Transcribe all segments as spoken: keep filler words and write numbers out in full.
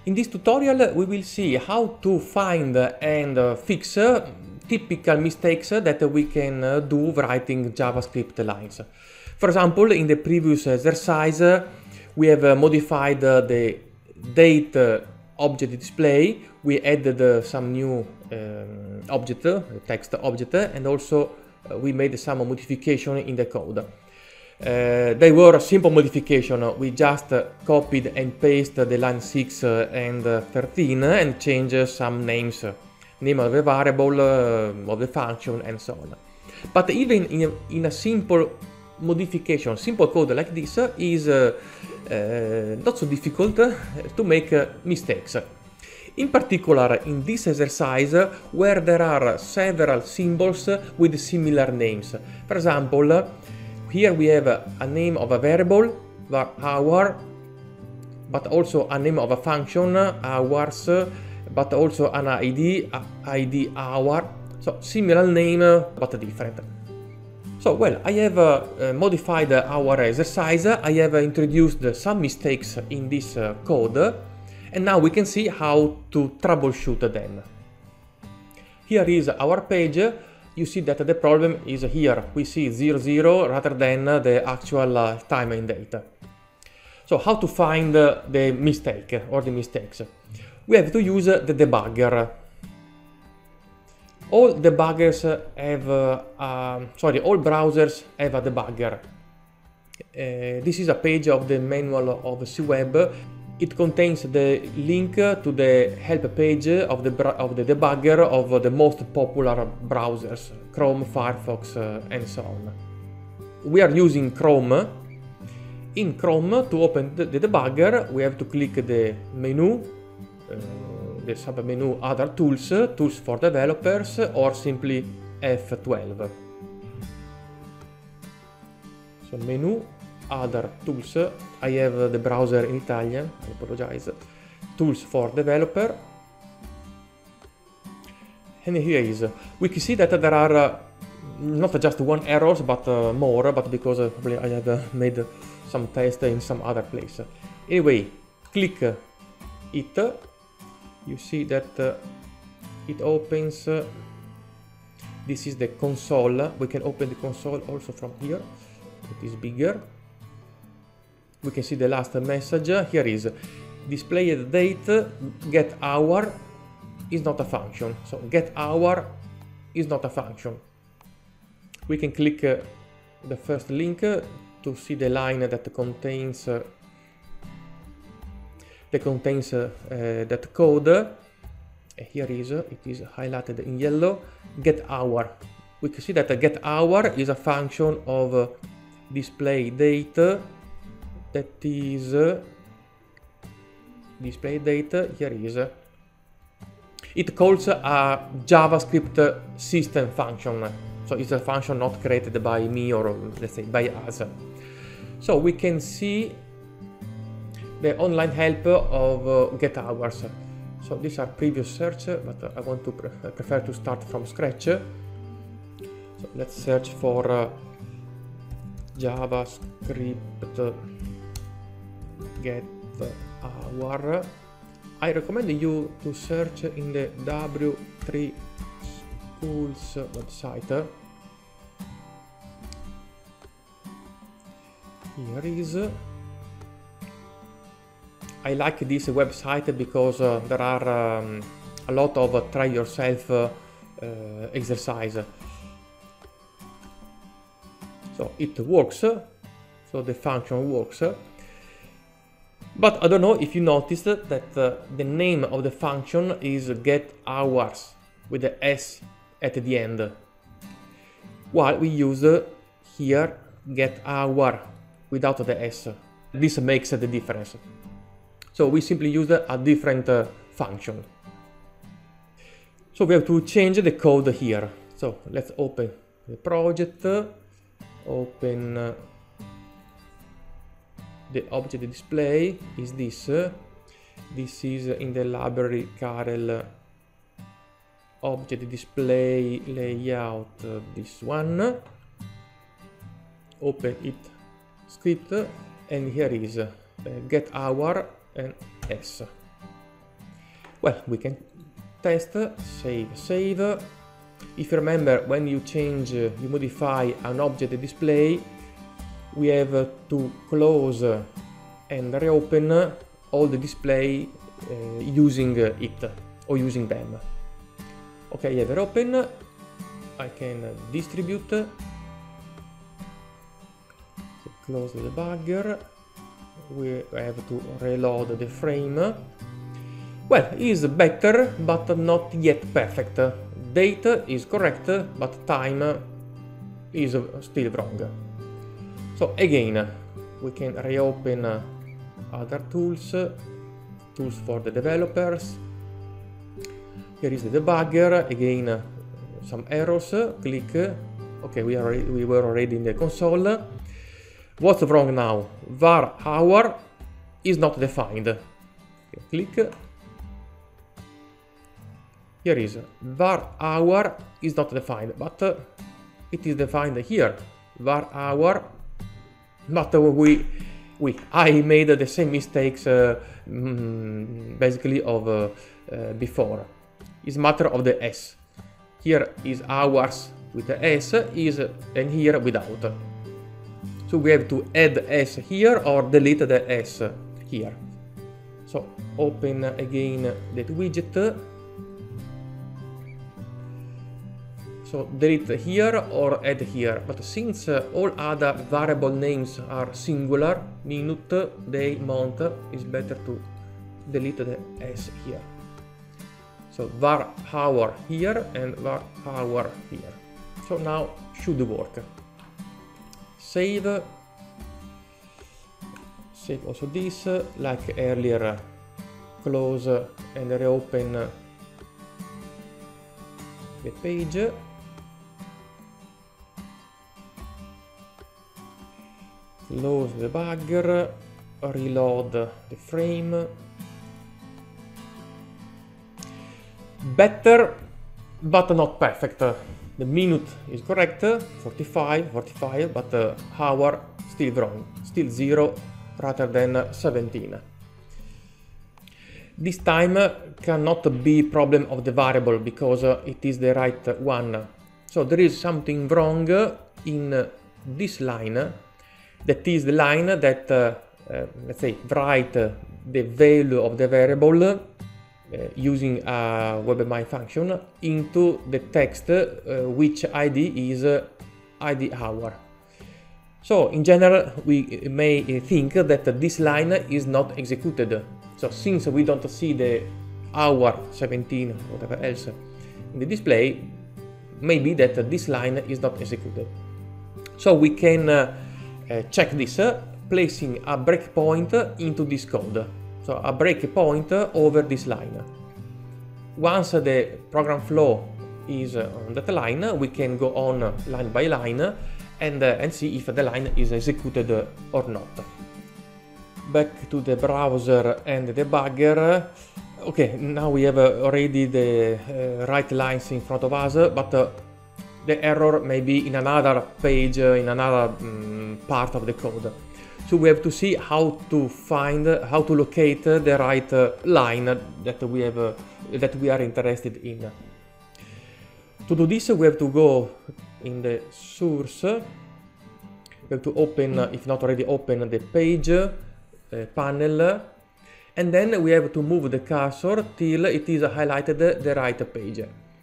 In this tutorial we will see how to find and fix typical mistakes that we can do writing JavaScript lines. For example, in the previous exercise we have modified the date object display, we added some new um, object, text object, and also we made some modification in the code. Uh, they were a simple modification. We just uh, copied and pasted the line six uh, and uh, thirteen and changed some names, uh, name of the variable, uh, of the function, and so on. But even in a, in a simple modification, simple code like this uh, is uh, uh, not so difficult uh, to make uh, mistakes. In particular, in this exercise, uh, where there are several symbols uh, with similar names. For example, uh, here we have a name of a variable, var hour, but also a name of a function, hours, but also an I D, I D hour. So similar name, but different. So well, I have uh, uh, modified our exercise. I have introduced some mistakes in this uh, code, and now we can see how to troubleshoot them. Here is our page. You see that the problem is here. We see zero zero rather than the actual uh, time and date. So how to find uh, the mistake or the mistakes? We have to use uh, the debugger. All debuggers have, uh, uh, sorry, all browsers have a debugger. Uh, this is a page of the manual of C-Web. It contains the link to the help page of the, of the debugger of the most popular browsers, Chrome, Firefox, uh, and so on. We are using Chrome. In Chrome, to open the, the debugger, we have to click the menu, uh, the sub-menu Other Tools, Tools for Developers, or simply F twelve. So menu, Other Tools, I have the browser in Italian, I apologize, Tools for Developer, and here is, we can see that there are uh, not just one errors, but uh, more, but because uh, probably I have uh, made some tests in some other place. Anyway, click uh, it, you see that uh, it opens, uh, this is the console, we can open the console also from here, it is bigger. We can see the last message. Here is display the date, get hour is not a function. So get hour is not a function. We can click uh, the first link uh, to see the line that contains uh, that contains uh, uh, that code. Uh, here is uh, it is highlighted in yellow. Get hour. We can see that uh, get hour is a function of uh, display date. That is uh, display date. Here is uh, it calls a JavaScript system function, so it's a function not created by me or let's say by us. So we can see the online help of uh, get hours. So these are previous search, but I want to pre I prefer to start from scratch. So let's search for uh, JavaScript get hour. I recommend you to search in the W three Schools website. Here is. I like this website because uh, there are um, a lot of uh, try yourself uh, uh, exercise. So it works. So the function works. But I don't know if you noticed that uh, the name of the function is get hours with the S at the end, while we use uh, here get hour without the S. This makes uh, the difference. So we simply use uh, a different uh, function. So we have to change the code here. So let's open the project, open uh, the object display is this. This is in the library Karel object display layout, this one. Open it script, and here is uh, get hour and S. Well, we can test, save, save. If you remember, when you change, uh, you modify an object display, we have uh, to close uh, and reopen uh, all the display uh, using uh, it or using them. Okay, I have reopen. I can uh, distribute. Uh, close the debugger. We have to reload the frame. Well, it is better, but not yet perfect. Date is correct, but time is still wrong. So again, we can reopen other tools, tools for the developers. Here is the debugger. Again, some errors. Click. Okay, we are we were already in the console. What's wrong now? Var hour is not defined. Okay, click. Here is var hour is not defined, but uh, it is defined here. Var hour, but uh, we we I made the same mistakes uh, mm, basically of uh, uh, before. It's matter of the s. Here is hours with the s, is uh, and here without. So we have to add s here or delete the s here. So open again that widget. So delete here or add here. But since uh, all other variable names are singular, minute, day, month, it's better to delete the s here. So var hour here and var hour here. So now should work. Save. Save also this, like earlier, close and reopen the page. Close the debugger, reload the frame. Better, but not perfect. The minute is correct, forty-five, forty-five, but the hour still wrong, still zero rather than seventeen. This time cannot be problem of the variable because it is the right one. So there is something wrong in this line. That is the line that, uh, uh, let's say, write uh, the value of the variable uh, using a WebMI function into the text, uh, which I D is uh, I D hour. So in general, we may think that this line is not executed. So since we don't see the hour seventeen, whatever else in the display, maybe that this line is not executed. So we can uh, Uh, check this, uh, placing a breakpoint into this code. So a breakpoint over this line. Once uh, the program flow is uh, on that line, we can go on line by line and, uh, and see if the line is executed or not. Back to the browser and the debugger. Okay, now we have uh, already the uh, right lines in front of us, but uh, the error may be in another page, uh, in another um, part of the code. So we have to see how to find, how to locate uh, the right uh, line that we have, uh, that we are interested in. To do this, we have to go in the source. We have to open, uh, if not already open, the page uh, panel, and then we have to move the cursor till it is highlighted the right page.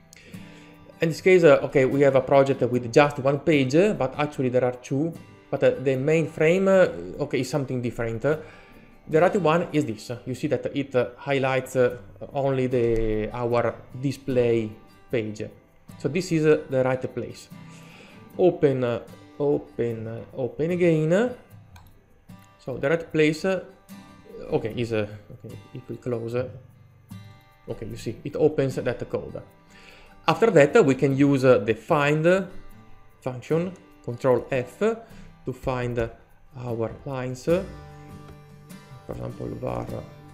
In this case, uh, okay, we have a project with just one page, but actually there are two. But uh, the main frame, uh, okay, is something different. Uh, the right one is this. You see that it uh, highlights uh, only the our display page. So this is uh, the right place. Open, uh, open, uh, open again. So the right place, uh, okay, is uh, okay. If we close, uh, okay, you see it opens that code. After that, we can use uh, the find function, control F, to find uh, our lines. For example, var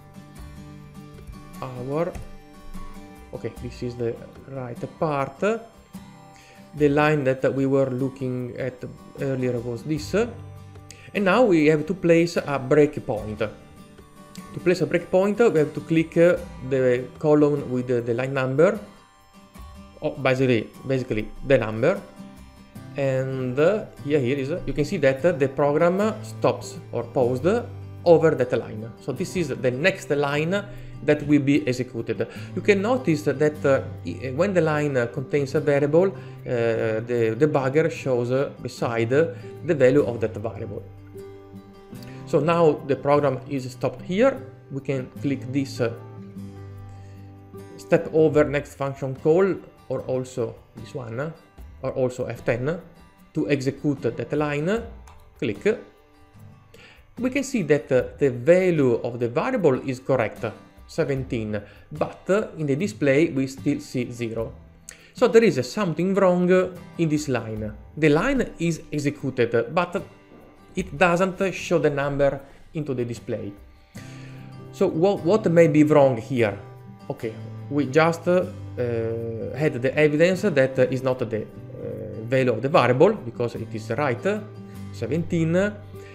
hour. Okay, this is the right part. The line that we were looking at earlier was this. And now we have to place a breakpoint. To place a breakpoint, we have to click uh, the column with the, the line number, or basically, basically the number, and uh, here, here is, uh, you can see that uh, the program stops or paused over that line. So this is the next line that will be executed. You can notice that uh, when the line uh, contains a variable, uh, the debugger shows uh, beside uh, the value of that variable. So now the program is stopped here. We can click this uh, step over next function call, or also this one, uh, or also F ten, to execute that line. Click. We can see that uh, the value of the variable is correct, seventeen, but uh, in the display we still see zero. So there is uh, something wrong uh, in this line. The line is executed, but it doesn't show the number into the display. So what, what may be wrong here? Okay, we just uh, uh, had the evidence that uh, is not the uh, value of the variable, because it is right, seventeen. Uh,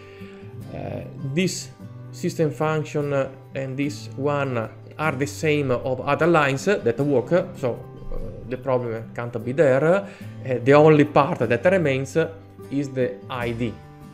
this system function and this one are the same of other lines that work, so uh, the problem can't be there. Uh, the only part that remains is the I D.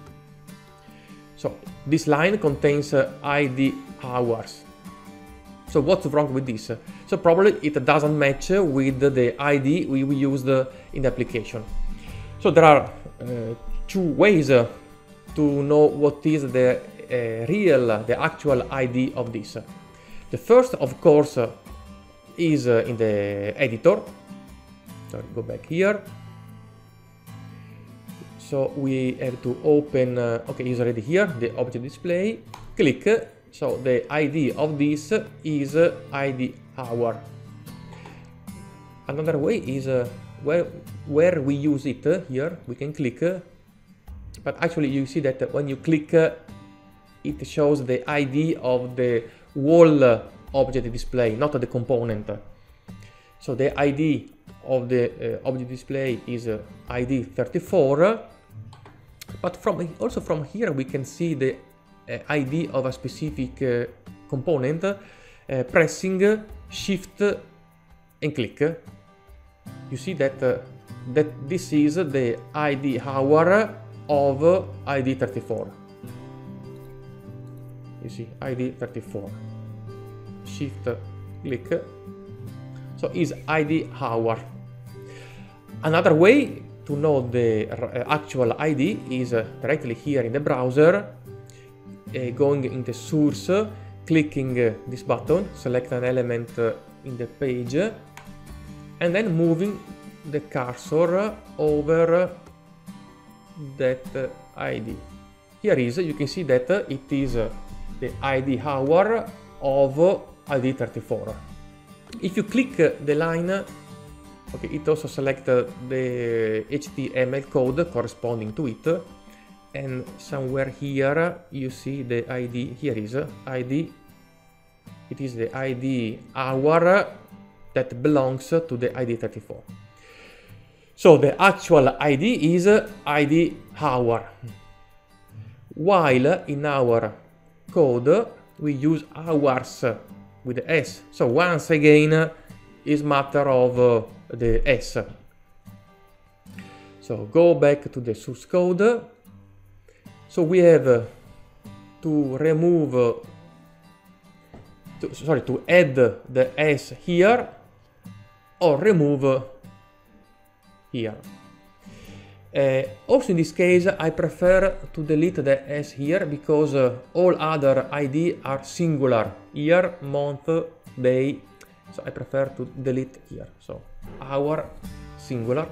So this line contains uh, I D hours. So what's wrong with this? So probably it doesn't match with the I D we, we used in the application. So there are uh, two ways uh, to know what is the uh, real, the actual I D of this. The first, of course, uh, is uh, in the editor. Sorry, go back here. So we have to open, uh, okay, it's already here, the object display. Click, so the I D of this is uh, I D hour. Another way is uh, where, where we use it, uh, here, we can click, uh, but actually you see that when you click, uh, it shows the I D of the whole uh, object display, not the component. So the I D of the uh, object display is uh, I D thirty-four. But from also from here we can see the uh, I D of a specific uh, component, uh, pressing uh, shift and click. You see that uh, that this is the I D hour of uh, I D thirty-four. You see I D thirty-four. Shift click. So is I D hour. Another way to know the actual I D is uh, directly here in the browser, uh, going in the source, uh, clicking uh, this button, select an element uh, in the page, uh, and then moving the cursor uh, over uh, that uh, I D. Here is, you can see that uh, it is uh, the I D hour of uh, I D thirty-four. If you click uh, the line, uh, okay, it also selects uh, the H T M L code corresponding to it, and somewhere here you see the I D. Here is uh, I D. It is the I D hour that belongs to the I D thirty-four. So the actual I D is uh, I D hour, while in our code we use hours with the S. So once again is matter of uh, the S. So go back to the source code. So we have uh, to remove, uh, to, sorry, to add the S here or remove uh, here. Uh, also in this case I prefer to delete the S here because uh, all other I D are singular, year, month, day, so I prefer to delete here. So hour, singular.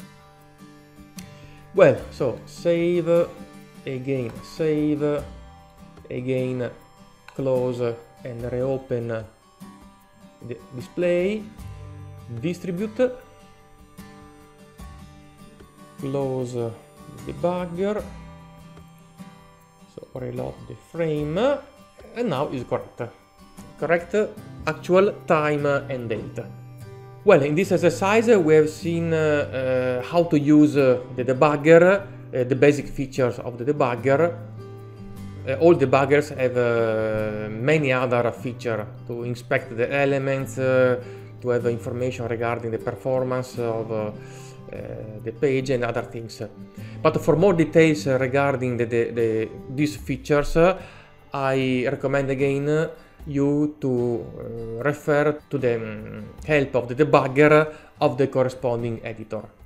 Well, so save, again save, again close and reopen the display, distribute, close the debugger, so reload the frame, and now is correct. Correct actual time and date. Well, in this exercise we have seen uh, uh, how to use uh, the debugger, uh, the basic features of the debugger. Uh, all debuggers have uh, many other features to inspect the elements, uh, to have information regarding the performance of uh, uh, the page and other things. But for more details regarding the, the, the, these features, uh, I recommend again you to uh, refer to the um, help of the debugger of the corresponding editor.